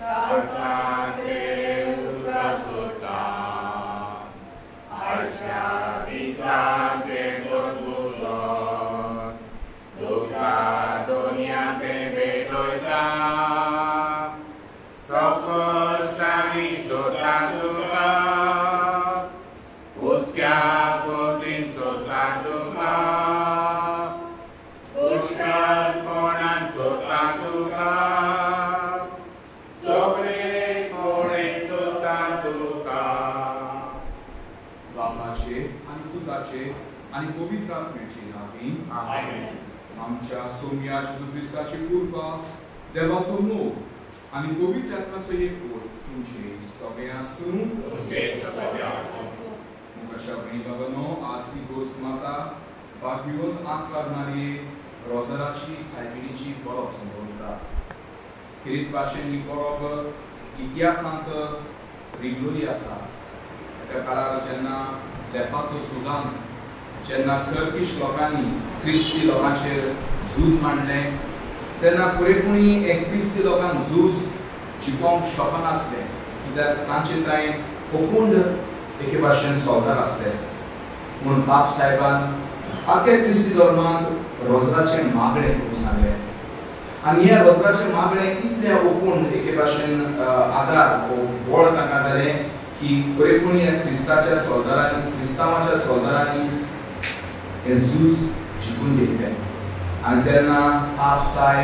आणि पवित्र आत्म्याची नावे आमेन. आमच्या सोम्या जेजू ख्रिस्ताची कृपा, देवाचो मोग आणि पवित्र आत्म्याचो एकवट तुमचे सगळ्यांसूं मुखाच्या बहिणी बाबांनो, आज ही गोष्ट माता बागेवन आकारणारी रोजाराची सायबिणीची परब संबोधता. किरीत भाशेन ही परब इतिहासांत रिगलोली आसा. त्या काळार जेन्ना लेपातो सुजान जेन्ना टर्किश लोकांनी ख्रिस्ती लोकांचेर झूज मांडलें तेन्ना पुरेपूणी एक ख्रिस्ती लोकांक झूज जिखोवंक शकनासलें, कित्याक तांचे थंय कोंकूण एके भाशेन सोल्दार आसले. म्हूण बाब साहेबान आख्या ख्रिस्ती धर्मांत रोजराचें मागणें करूंक सांगलें. आनी ह्या रोजराचें मागणें इतलें ओपून एके भाशेन आदार बळ तांकां जालें की पुरेपूण ह्या ख्रिस्ताच्या सोल्दारांनी, क्रिस्तांवाच्या सोल्दारांनी हे झूज जिखून घेतलें. आनी तेन्ना आप साहेब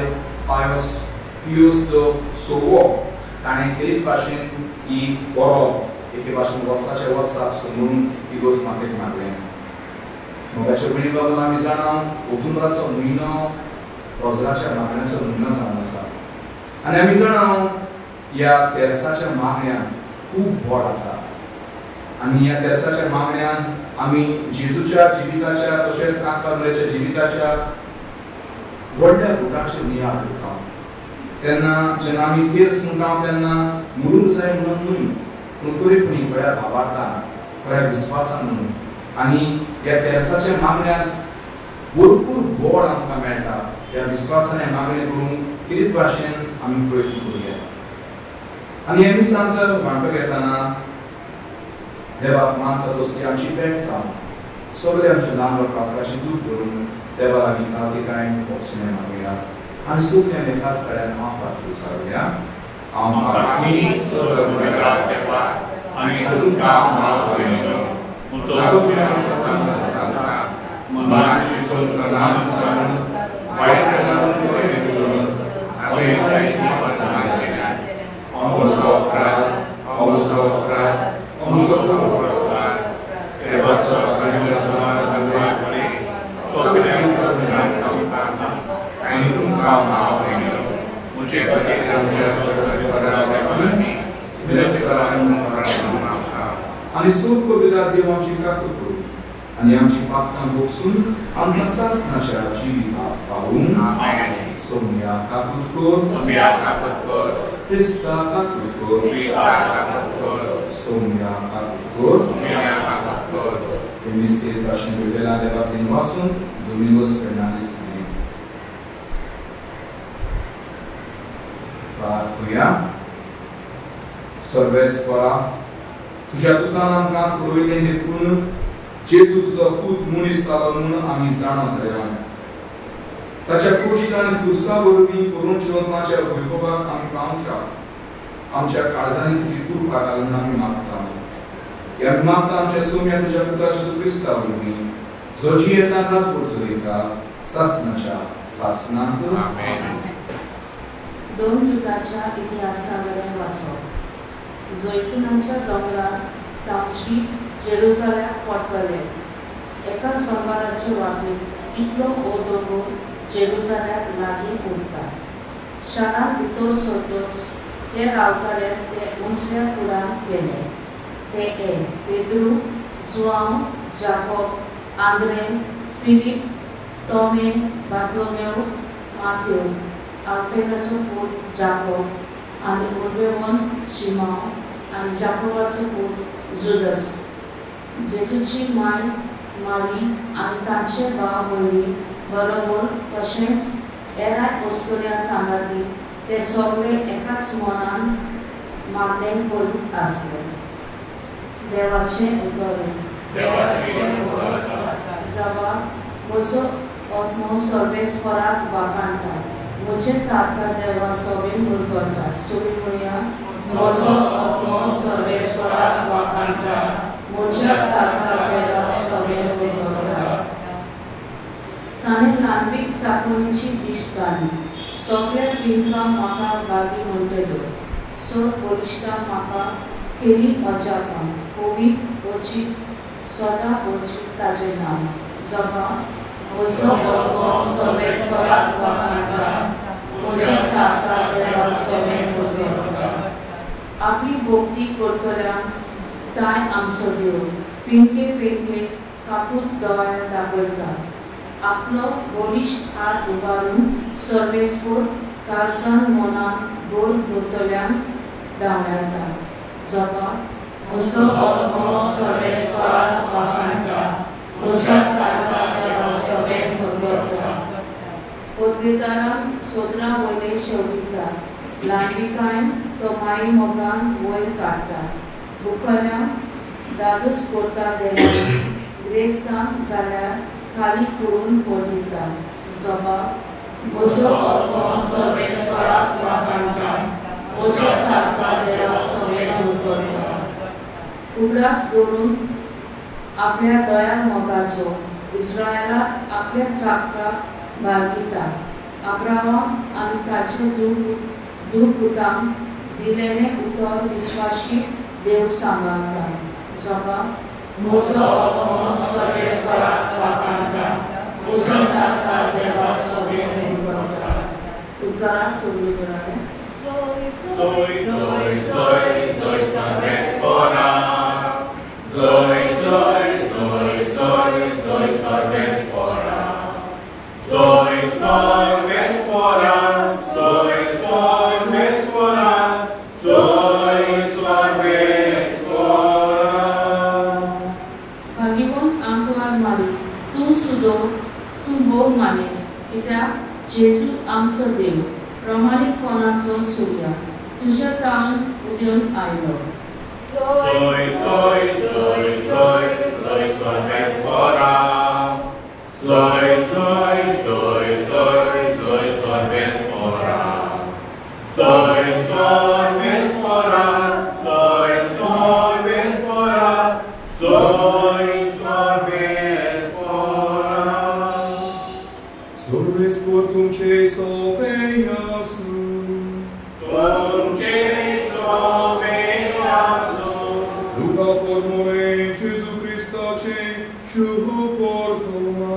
पियूस सोवो ताणें केरीत भाशेन ही परब एके भाशेन वर्साच्या वर्सा समजून ही गोश्ट मागेक मागलें. मोगाच्या भयणी बाबा, आमी जाणा ओतुंबराचो म्हयनो रोजराच्या मागण्याचो म्हयनो जावन आसा. आनी आमी जाणा ह्या तेरसाच्या मागण्यान खूब व्हड आसा. आनी ह्या तेरसाच्या मागण्यान आमी जेजूच्या जिविताच्या तशेंच आकामेच्या जिविताच्या व्हडल्या गुणांचेर नियाळ करता. तेन्ना जेन्ना आमी तेर्स म्हणटा तेन्ना मरूंक जाय म्हणून न्हय, पूण खरेपणी बऱ्या भावार्थान, बऱ्या विस्वासान म्हणून. आनी ह्या तेरसाच्या मागण्यान भरपूर बळ आमकां मेळटा. ह्या विस्वासान हें मागणें करूंक कितें भाशेन आमी प्रयत्न करुया. आनी हे दिसांत वांटो घेतना देवाक मानता तसली आमची भेट जावन सगळे आमचे ल्हान पात्राची दूर करून देवा लागीं काळजिकाय वचून मागुया. आनी सगळ्यांनी एकाच कडेन आमकां उचारुया. आमी स्वर्गभूमीरात देवा आमी तुमकां मागयलो. मनाची नाम जाणून वायट करून आणि सोप विदार देवाची काकूत करू आणि आमची पापकां भोगसून आमकां सासणाच्या जिविताक पावून सोम्या काकूत कर, क्रिस्ता काकूत कर, सोम्या काकूत कर. हे मिस्तेर भाशेन उलयला देवाक दिन वाचून दोमिंगोस फेर्नांडीस हांणी प्रार्थना. सर्वेस्परा, तुझ्या दुतान आमकां कळयलें देखून जेजू तुजो पूत मनीस जालो म्हूण आमी जाणा सगळ्यांक. ताच्या कुश्ट आनी क्रुसा वरवीं करून जिवनाच्या वैभवाक आमी पावच्या आमच्या काळजांनी तुजी कृपा घालून आमी मागता. ह्या मागता आमच्या सोम्या तुज्या पुताच्या क्रिस्ता वरवीं जो जियेता नासवड चलयता सासणाच्या सासनांत. आमेन. दोन युगाच्या इतिहासावरवीं वाचप. जैतुनाच्या दोंगरार तांचवीस जेरुसलेमाक पडटले. एका सोमाराचे वाटेक इतलो ओडोगो जेरुसलेमाक लागीं उरता. शारांत भितर सरतच ते रावताले ते उंचल्या कुडांत गेले. ते पेद्रू, जुआंव, जाकोब, आंद्रे, फिलीप, तोमे, बार्तोमेव, माथेव, आल्फेनाचो पूत जाकोब आनी उर्बेवन शिमाव आनी जाकोबाचो पूत जुदस, जेजूची माय मारी आनी तांचे भाव भयणी बरोबर तशेंच एराय ओस्कऱ्या सांगाती ते सगळे एकाच मनान मागणे करीत असले. देवाचे उतर जवा म्हजो आत्मो सर्वेस्पराक वाखाणटा. म्हजे तारका देवा सगळे मुरगळटात. सगळी म्हणया म्हजो आत्मो सर्वेस्पराक वाखाणटा. म्हज्या तारका देवा सगळे मुरगळटात. ताणें ल्हानपीक चाकोनीची दिश्टाली. सगळ्या पिंकां म्हाका लागीं म्हणटल्यो. सर बलिश्टां म्हाका केली अजापां. ओवीत वचीत सदा वचीत ताजें नांव. जवा म्हजो आत्मो सर्वेस्पराक वाखाणटा. म्हज्या तारका देवा सगळे मुरगळटात. आपली भोक्ती करतल्यांक ताय आमचो देव. पिंके पिंके कापूत दोळ्यार दाखयता. आपलो बलिश्ट हात उबारून सर्वेस्पर काळजान मनान गोर धरतल्यांक धांवडायता. जवा म्हजो आत्मो सर्वेस्पराक वाखाणटा. म्हज्या तारका देवा सगळे मुरगळटात. पदवीदारांक सोदरां वयले शेवटिता. ल्हानपिकायन तो माई मोगान वयर काडटा. बुकल्यांक दादूस करता देवान. गिरेस्तांक जाल्यार खाली करून पोरदिता. जवा म्हजो आत्मो सर्वेस्पराक वाखाणटा. म्हज्या तारका देवा सगळे मुरगळटात. उगडास दवरून आपल्या दयाळ मोगाचो इस्रायेलाक आपल्या चाकराक बाळगिता. अब्राहाम आनी ताचे दूतपुतांक दिलेलें उतर विश्वासी देव सांबाळटा. जवा म्हजो आत्मो सर्वेस्पराक वाखाणटा. म्हज्या तारका देवा सगळे मुरगळटात. उद्गाराक सगळी कराले. Soy सर्वेस्परा. Soy सर्वेस्परा. Soy सर्वेस्परा. Soy सर्वेस्परा. Soy सर्वेस्परा. भागिवंत आमकां मारी तूं सुद्दां तूं भोग मानीस. कित्याक जेजू आमचो देव प्रमाणीकपणाचो सूर्य तुज्या तान उदेवन आयलो. Soy सर्वेस्परा. Soy सर्वेस्परा. Soy सर्वेस्परा. Soy सर्वेस्परा. Soy सर्वेस्परा. सर्वेस्per तुमचे सोफेयासु. तुमचे सोफेयासु. Luca pormore Gesù Cristoce शुभ portoma.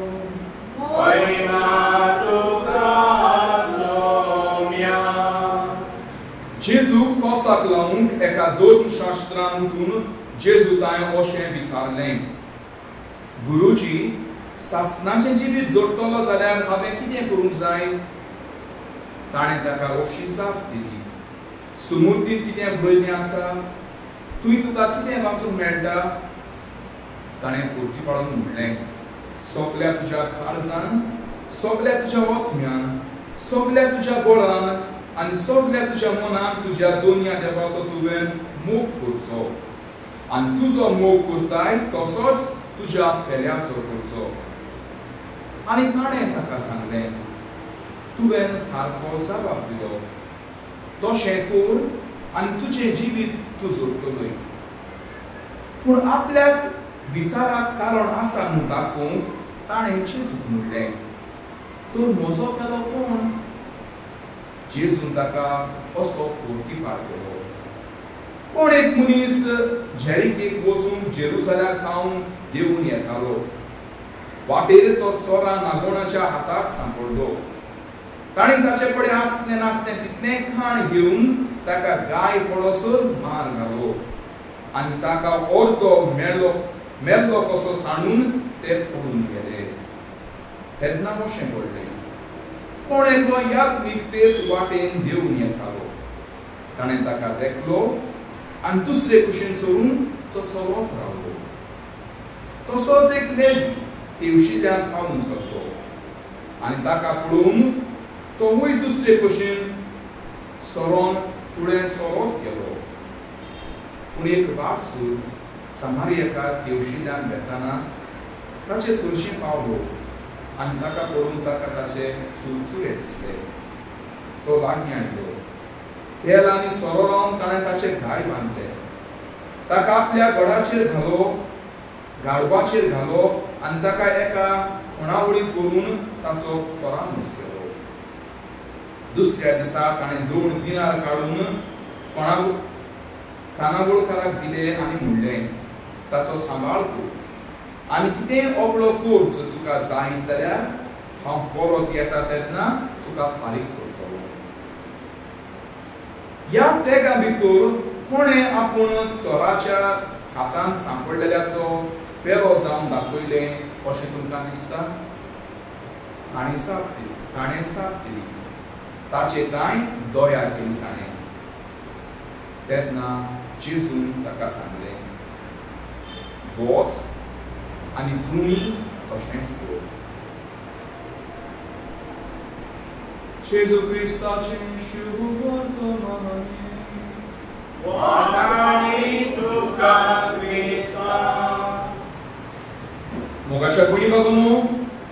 Oina tuka somia. Gesù kosak launk eka दोन शास्त्रांतून जेजू ताय अशें विचारलें. गुरुजी, सासणाचें जिवीत जोडटलो जाल्यार हांवें कितें करूंक जाय? ताणें ताका अशी जाप दिली. सुमुर्तीन कितें बरयल्लें आसा? तुय तुका कितें वाचूंक मेळटा? ताणें पोरती पाडून म्हणलें, सगल्या तुज्या काळजान, सगल्या तुज्या ओथम्यान, सगल्या तुज्या गोळान आनी सगल्या तुज्या मनान तुज्या दोनया देवाचो तुवें मोग करचो. आनी तुजो मोग करताय तसोच तुज्या पेल्याचो करचो. आनी ताणें ताका सांगलें, तुवें सारको जबाब दिलो. तशें कर आनी तुजें जिवीत तूं जोडटलोय. पूण आपल्याक विचाराक कारण आसा म्हूण दाखोवंक ताणें जेजूक म्हणलें, तर म्हजो पेलो कोण? जेजून ताका असो प्रतिपाद केलो. कोण एक मनीस जेरिकेक वचून जेरुसलेमाक खावन देंवून येतालो. वाटेर तो चोरां नागोणाच्या हाताक सांपडलो. ताणें ताचे कडेन आसलें नासलें तितलें खाण घेवन ताका गाय पडसर मार घालो आनी ताका अर्दो मेल्लो कसो सांडून ते पडून गेले. तेन्ना अशें घडलें. कोण एकलो ह्याच निकतेच वाटेन देंवून येतालो. ताणें ताका देखलो आनी दुसरे कुशीन सोडून तो चलत रावलो. तसोच एक लेवी तेवशिल्ल्यान पावून सरलो आनी ताका पळोवन तोवूय दुसरे कुशीन सरोन फुडें चलत गेलो. पूण एक वाटसूर समारियेकार केवशील्यान वेताना ताचे सुरशीं पावलो आनी ताका पळोवन ताका ताचे चुरचुरे दिसले. तो लागीं आयलो. तेल आनी सोरो लावन ताणें ताचे गाय बांदले. ताका आपल्या गडाचेर घालो, गाडवाचेर घालो आनी ताका एका कोणावळी करून ताचो परामर्श केलो. दुसऱ्या दिसा ताणें 2 दिनार काडून कानागोळकाराक दिले आनी म्हणलें, ताचो सांबाळ कर आनी कितें ओबळो खर्च तुका जाय जाल्यार हांव परत येता तेन्ना तुका फारीक करतलो. ह्या तेगा भितर कोणें आपूण चोराच्या हातांत सांपडलेल्याचो पेलो जावन दाखयलें अशें तुमकां दिसता? ताणें साप दिली. ताचे कांय दया केली ताणें. तेन्ना जेजून ताका सांगलें, वच आनी तुमी अशेंच कर. जेजू क्रिस्ताचें शुभ वर्तमान. वाणी तुका क्रिस्ता. मोगाच्या भयणी भगिनींनो,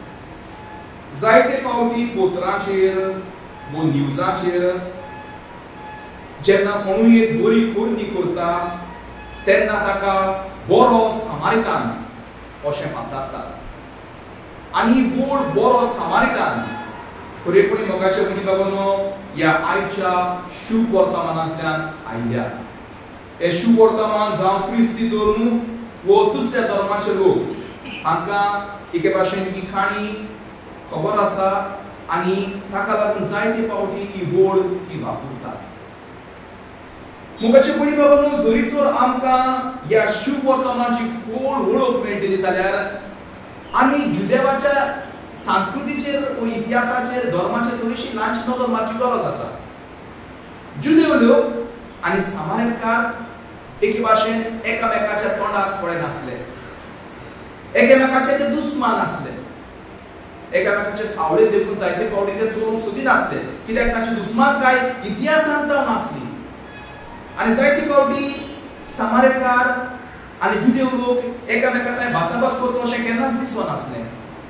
जायते फावटी पोतराचेर वो न्यूजाचेर जेन्ना कोणूय एक बरी कोरणी करता तेन्ना ताका बरो सामारितान अशें माचारतात. आनी व्हड बरो सामारितान खरेपणी मोगाच्या भयणी भगिनींनो ह्या आयच्या शुभ वर्तमानांतल्यान आयल्या. हे शुभ वर्तमान जावं क्रिस्ती धर्म वो दुसऱ्या धर्माचे लोक हांकां एके भाशेन ही काणी खबर आसा आनी ताका लागून जायते फावटी ही वड ती वापरतात. मोगाचे भयणी भगिनींनो, जरी तर आमकां ह्या शुभ वर्तमानाची खोल वळख मेळटली जाल्यार आमी जुदेवाच्या संस्कृतीचेर व इतिहासाचेर धर्माचेर थोडीशी ल्हानशी नदर मारची गरज आसा. जुदेव लोक आनी सामारिकार एके भाशेन एकामेकाच्या तोंडाक पळय नासले. एकामेकाचे ते दुस्मान आसले. एकामेकाचे सावळे देखून जायते फावटी ते चोरूंक सोदिनासले, कित्याक ताची दुस्मानकाय इतिहासांत नासली. आनी जायते फावटी सामारिकार आनी जुदेव लोक एकामेकांत भासाभास करता अशें केन्नाच दिसोन नासलें.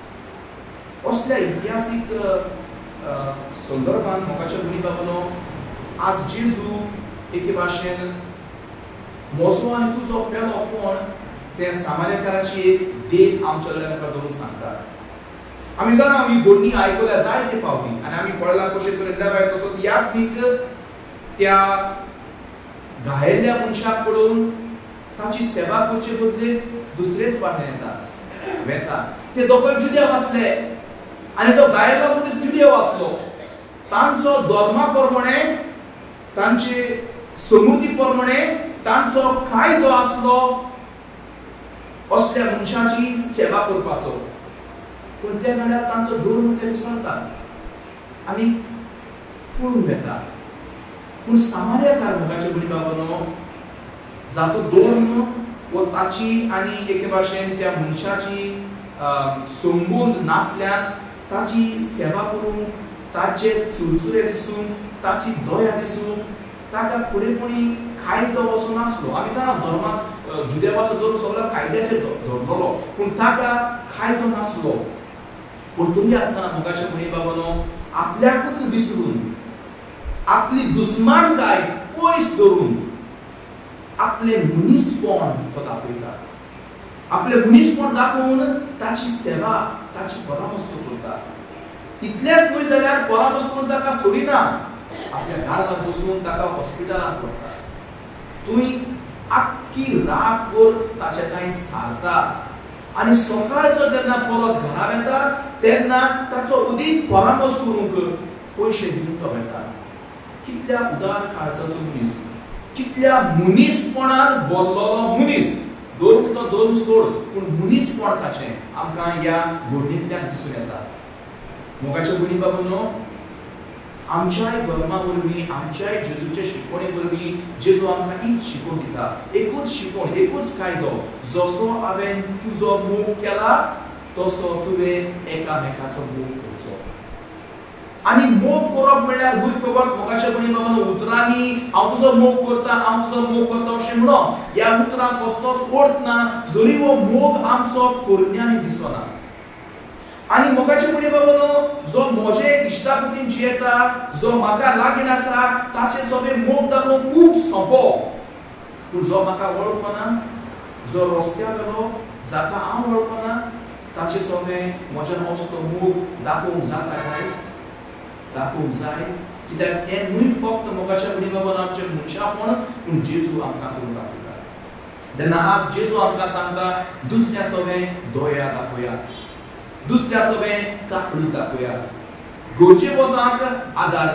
असल्या इतिहासीक संदर्भान मोगाच्या भयणी भगिनींनो, आज जेजू एके भाशेन म्हजो आनी तुजो पेलो कोण ते सामारिकाराची एक देख आमच्या कडेन आमकां धरून सांगता. आमी जाणा ही घडणी आयकल्या जायते फावटी आनी आमी पळयला कशें तरेन लेवाय तसो ह्याच दीक त्या घायल्ल्या मनशाक पळोवन ताची सेवा करचे बदले दुसरेच वाटेन वेता. ते दोगूय जुदेव आसले आनी तो घायल्लो मनीस जुदेव आसलो. तांचो धर्मा प्रमाणे, तांचे समृद्धी प्रमाणे तांचो कायदो आसलो असल्या मनशाची सेवा करपाचो. पूण त्या वेळार तांचो धर्म ते विसरतात आनी पळून वेता. पूण सामारियाकार मोगाच्या भयणी भगिनींनो, जाचो धर्म व ताची आनी एके भाशेन त्या मनशाची संबंद नासल्यान ताची सेवा करून, ताचे चुरचुरे दिसून, ताची दया दिसून ताका खरेपणी कायदो असो नासलो. आमी जाणा धर्माचो जुदेवाचो धर्म सगळ्या कायद्याचेर धरलेलो, पूण ताका कायदो नासलो. पूण तरी आसतना मोगाच्या भयणी भगिनींनो, आपल्याकूच विसरून, आपली दुस्मानकाय पयस धरून आपले मनीसपण तो दाखयता. आपले मनीसपण दाखोवन ताची सेवा, ताची परामर्श करता. इतलेच न्हय जाल्यार परामर्श करून ताका सोडिना, आपल्या घरांत बसून ताका हॉस्पिटलांत व्हरता. तुय आख्खी रातभर ताचे कांय सारता आनी सकाळचो जेन्ना परत घरा येता तेन्ना ताचो उदीक परामर्श करूंक पयशे दिवंक तो वेता. कितल्या उदार काळजाचो मनीस, कितल्या मनीसपणान बोल्लोलो मनीस. धर्म तो धर्म सोड, पूण मनीसपण ताचें आमकां ह्या घडणींतल्यान दिसून येता. मोगाच्या भयणी भगिनींनो, आमच्याय धर्मा वरवीं, आमच्याय जेजूचे शिकवणे वरवीं जेजू आमकां हीच शिकवण दिता. एकूच शिकवण, एकूच कायदो, जसो हांवें तुजो मोग केला तसो तुवें एकामेकाचो मोग करचो. आणि मोग करप म्हणल्यार भूय फकत मोगाचे बणी बाबानो उतरांनी हांव तुजो मोग करता हांव तुजो मोग करता अशें म्हणप ह्या उतरांक कसलोच अर्थ ना जरी हो मोग आमचो करण्यानी दिसना आणि मोगाचे बणी बाबानो जो म्हजे इश्टा खातीर जियेता जो म्हाका लागीं आसा ताचे सगळे मोग दाखोवप खूब सोंपो पूण जो म्हाका वळखना जो रस्त्यार गेलो जाका हांव वळखना ताचे सगळे म्हज्यान असलो मोग दाखोवंक जाता काय दाखोवंक जाय कित्याक हें न्हय फक्त मोगाच्या बणी बाबान आमचें मनशापण पूण जेजू आमकां करून दाखयता तेन्ना आज जेजू आमकां सांगता दुसऱ्या सगळे दया दाखोवयात दुसऱ्या सगळे काकडी दाखोवयात गोचे बोगांक आदार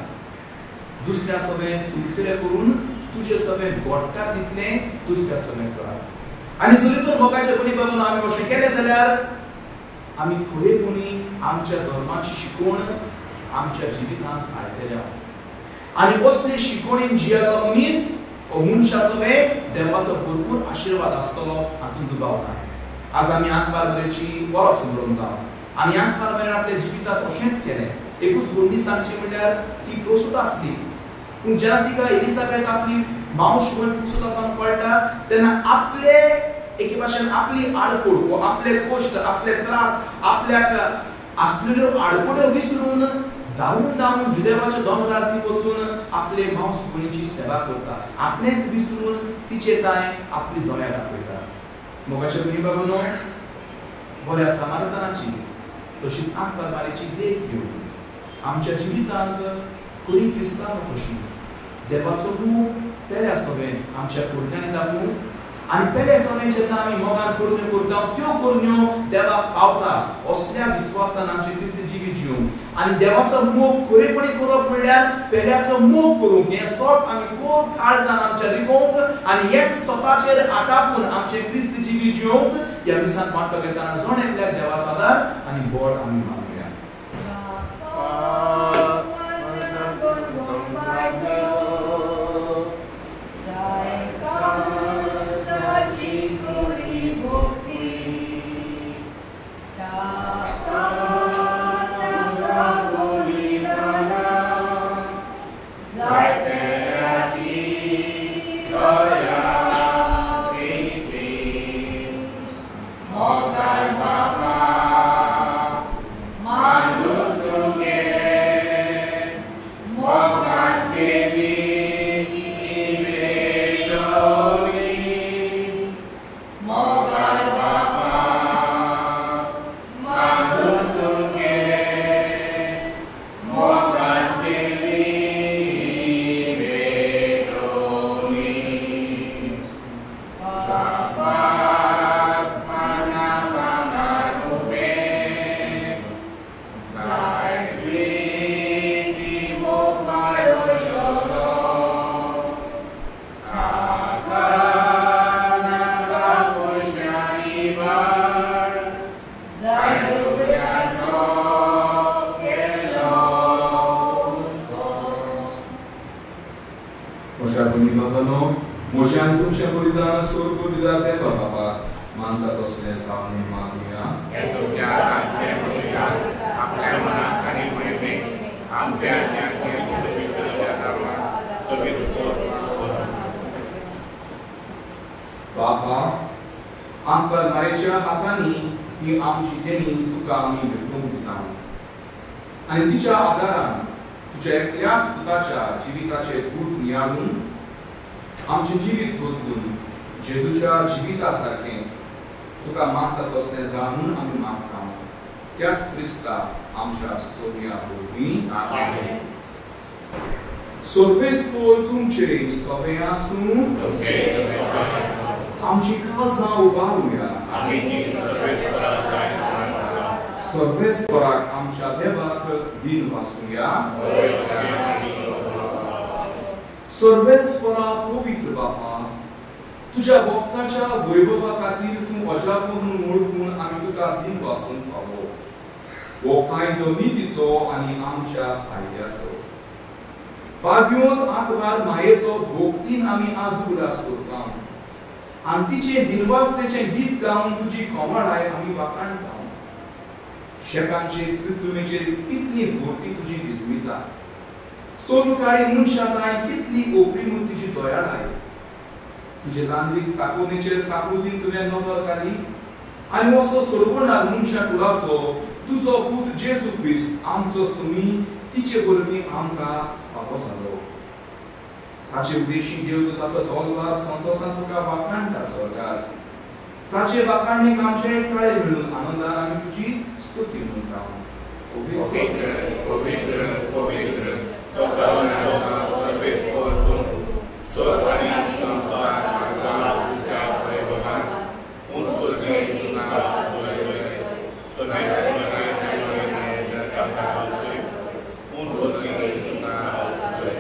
दियात दुसऱ्या सगळे चुरचुरे करून तुजे सगळे गोडटा तितले दुसऱ्या सगळे करात आणि जरी तर मोगाच्या बणी बाबान आमी अशें केलें जाल्यार आमी खरेपणी आमच्या धर्माची शिकवण आमच्या जिवितांत हाडटले आणि असले शिकवणेन जियेलो मनीस मनशा सगळे देवाचो भरपूर आशीर्वाद आसतलो हातूंत दुबाव ना आज आमी आंतबारबरेची वरां सुमरवता आनी आंतबारबरेन आपल्या जिवितांत अशेंच केलें एकूच गोंडी सांगची म्हणल्यार ती प्रसूत आसली पूण जेन्ना तिका एलिझाबेथ आपली मावश म्हणून प्रसूत आसा कळटा तेन्ना आपले एके भाशेन आपली आडकोड वा आपले कश्ट आपले त्रास आपल्याक आसलेल्यो आडकोड्यो विसरून धांवून धांवून जुदेवाच्या दोंगरार ती वचून आपले मावस भयणीची सेवा करता आपलेच विसरून तिचे ताय आपली दया दाखयता मोगाच्या बणी बाबानो बऱ्या समारतानाची तशीच आंतबारबारेची देख घेवन आमच्या जिवितांत खरी क्रिस्तांव कशी देवाचो रूप पेल्या सगळे आमच्या कुडण्यांनी दाखोवन आणि पेले सगळे जेन्ना आमी मोगान करुण्यो करता त्यो करुण्यो देवाक पावता असल्या विश्वासान आमचे क्रिस्ती जिवीत जिवंक आणि देवाचो मोग खरेपणी करप म्हणल्यार पेल्याचो मोग करूंक हें सोप आमी खूब काळजान आमच्या रिकोवंक आणि हेच स्वताचेर आटापून आमचे क्रिस्ती जिवीत जिवंक ह्या दिसान वांटो घेताना जण एकल्याक देवाचो आदार आनी बोड आमी मागुया बाबा आंतबारबारेच्या हातांनी ही आमची देणी तुका आमी भेटूंक दिता आनी तिच्या आदारान तुज्या एकल्याच पुताच्या जिविताचे दूत नियाळून आमचे जिवीत बदलून जेजूच्या जिविता सारखें तुका मागता तसलें जाणून आमी मागता त्याच क्रिस्ता आमच्या सोर्या भोंवती आमेन सोर्वेस्पोल तुमचे सवे आसूं आमची काळजां उबारूया सर्वेस्पराक आमच्या देवाक दिन वासूया सर्वेस्परा पवित्र बापा तुझ्या भक्ताच्या वैभवा खातीर तूं अजापूर्ण ओळखून आमी तुका दिन वासूंक फावो हो कायदो नितीचो आनी आमच्या फायद्याचो भाग्योन आंतबार मायेचो भोगतीन आमी आज उलास करता आनी तिचे दिनवासतेचें गीत गावन तुजी कोमाळाय आमी वाखाणटा Siekancie pytujecie, kitli vorti tuji vismita. Solu care nu șatai kitli oprimu tuji doyalai. Tuji landri takonecer takutin tuve novel kali. Ani oso sorbona nu șaculațo. Tu s-o put Jesu Christ am ți-o sumi tice vorbi am ca faposalo. Tace udeși Deu de tasă dollar santo santo ca vacanta sorgar. Tace vacane cam cei care nu anandara mituji stupi mânca. Povindră, tocălă să vezi fortun, sorvania să-mi facă la putea prevăgat, un sfârșit din astfel să ne un sfârșit din astfel.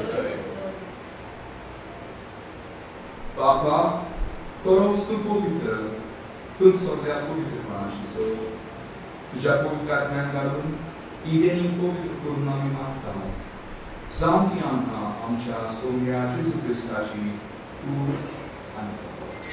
Papa, torog stând povitră, când s-o-vrea povitră și să já povitrat neangarun, idenin povitră curunami matau. Santi anta amcha somia Jesu Christa și tu anta.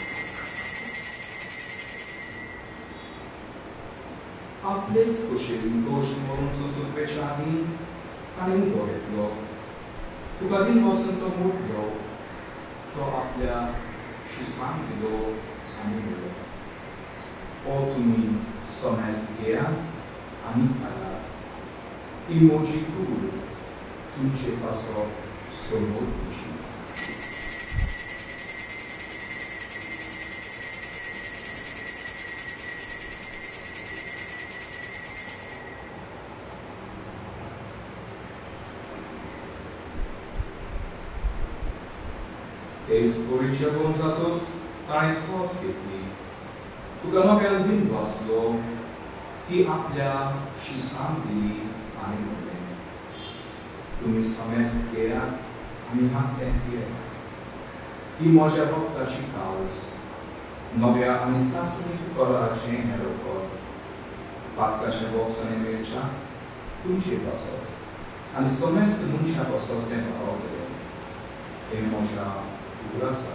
Apleți coșerin doși morun sus pe ceani, care nu poet loc. Tu ca din vă sunt o mult loc, to aplea și smanti loc anumele. Otumi somestia amitala, imogicul, tunce paso somortici. Eis policia bonzatos, ai potsketli. Tu că nu avea din vaslo, ti aplea și sambili animule. Tu mi samestia, mi haktentie. I może vokta și caos. Novia anistasni coraggine rokor. Patka ce voksa ne vecea, tu ce pasă. Anisomest nu și-a pasă de parodele. E moja urasa.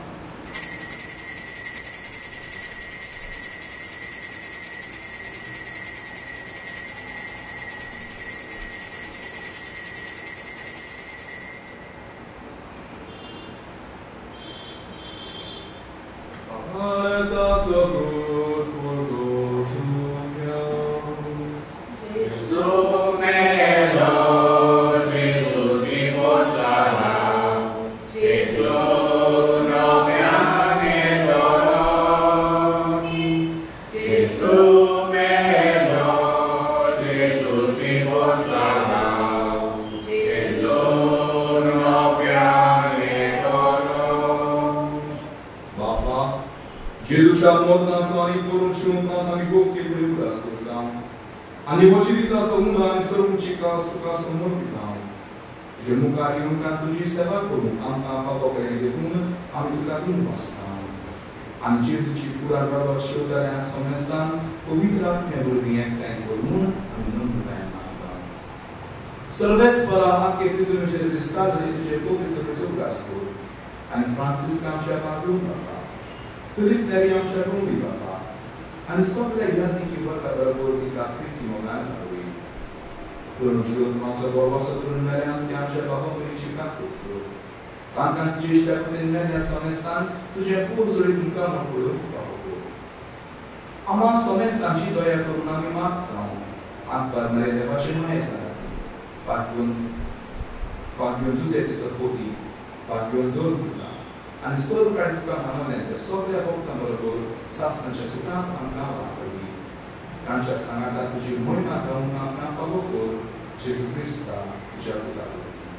Ani očivita sa umda, ani srmučika, stuka sa morbitam. Že mukari unkan tuji seva komu, anta fatokere de bun, ami tukatin vastan. Ani Jezuci curar valoar și udarea somestan, povitra nevorbien ten comun, ani non ben manda. Servesc para anche più di cele de stradă de Jacobi să prețugascu. Ani Franciscan și apatru papa. Filip Nerian și apatru papa. Ani scopile iadnici vorba răbori ca moment a lui. Până în jur, m-am să vorba să trunimere antiam ce va vămâni și ca tuturor. Dacă anticești pe puterimenia somestan, tu ce purzuri din cama cu lui cu fapul. Ama somestan și doia cu un animat, antvar mere de face nu este. Parcă zuzete să poti, parcă dormita. Ani scorul care tu ca manonete, sobre vopta mărător, sasna ce sutam am cava pe lui. Cančas anatatu že mojna dauna na favor Jesu Krista žalutatu.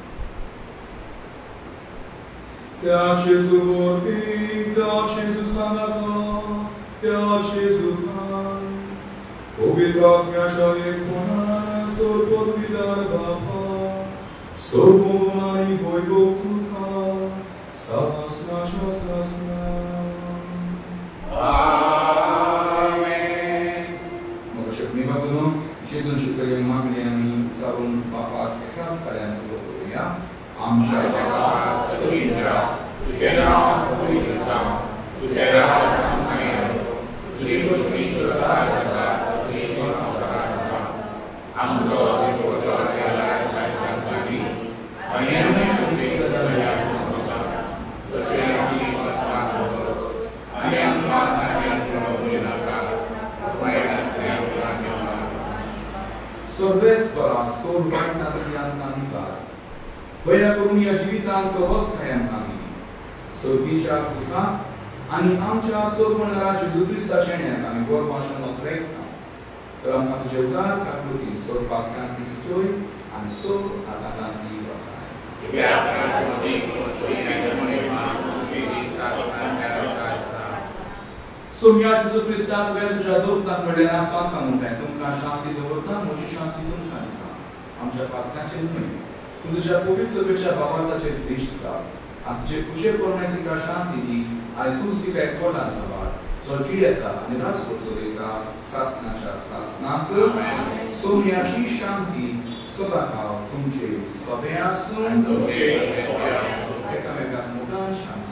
Tea Jesu vorbi, tea Jesu sanata, tea Jesu hai. Povitrak mea žale kona, sor podvidar bapa, sor bonai voi boktuka, sasna časasna. Jezus și către Magnianii țarul papat pe cascarea în Gloria, am șaibata, sărinja, tuherea, ulița, tuherea, sămânăia, tuherea, tuherea, tuherea, tuherea, Sorvespăra, sol baita triantanivar. Băia corumia jivita în soroscaiantani. Sorvicea suca, ani amcea sormânăra Jesu Christa ceneantani, vorba așa no trecta. Tăram atgeudar, ca plutin, sor baccanti schioi, ani sol atacanti vacai. Somia Jesu Christa pentru jadot, dacă mă le asta ca un pentru ca șanti de vorta, moci șanti de un canica. Am ce partea ce nu. Când ce a povit să vecea bavarta ce dișta, am ce cușe pornetica șanti di, ale tu spica e colan să var. Societa, ne dați scoțorica, sasnacea sasnată, somia și șanti, sodaca, tunce, slavea sunt, e ca mega mudan șanti.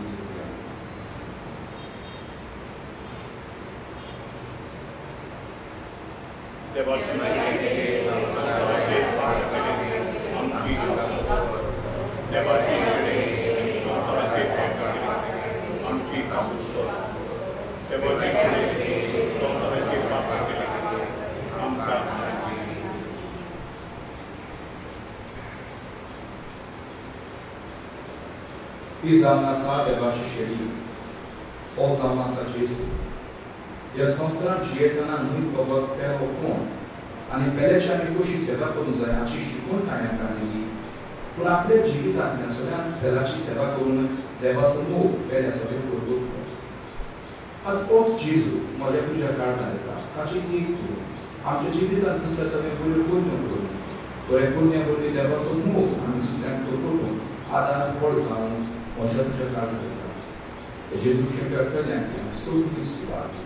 Izamna sa de vaši šeri, ozamna sa Jesu. Ja sam stran džijetana nui făbăt pe ocon. Ani pelecea mi și se va conduza aci și contaia canili. Până a plec jivita din asoleanț pe la ci se va con de va să nu pele să ve curgut. Ați oț Jesu, mă de cuja casa de ta. Ca ce tu. Am ce jivita tu să ve curgut nu curgut. Ore curne vorbi de va să nu am distrem curgut. Ada polza un może cuja casa de ta. E Jesu și pe călea sunt Iisuare.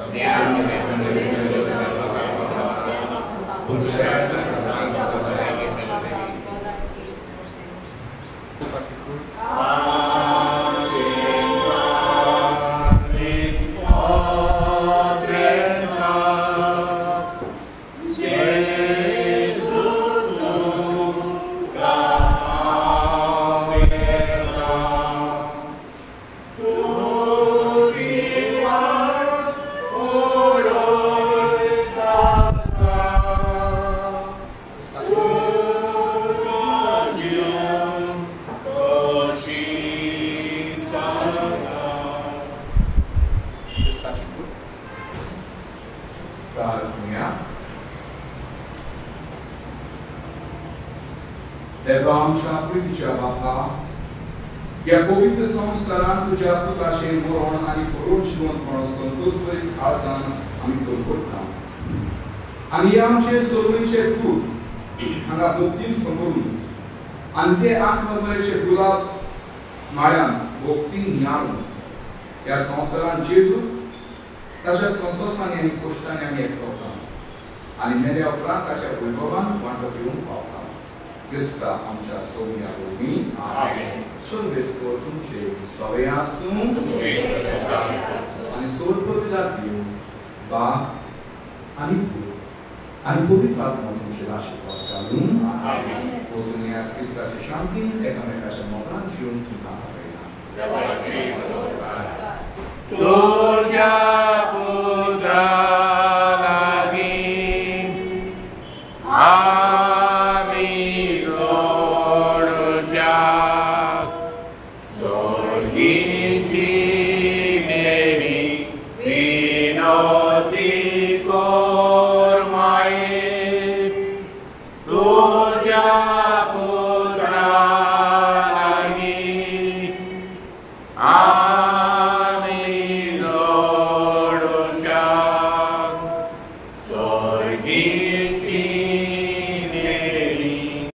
Iakovite są starantu dziadu kacie moron ani poruci don proston tuspuri alzan ami turkurta. Ani am ce solunce tu, anga boptim somorun. Ante akmămăre ce gula Marian, boptim niaru. Ia są staran Jezu, kacia sfântosman ani coștania mie cota. Ani mele au plan kacia pulvovan, quanto piun pauta. Găsca am cea somnia lumii. Amen. Sunt vescortum ce slavea sunt. Ani sol povelatiu. Ba, ani povitrat motum ce lași poarta lum. Amen. Pozunia Christa ce șantin, e ca meca ce motan și un tutan reina. Tu ja pudralagim. He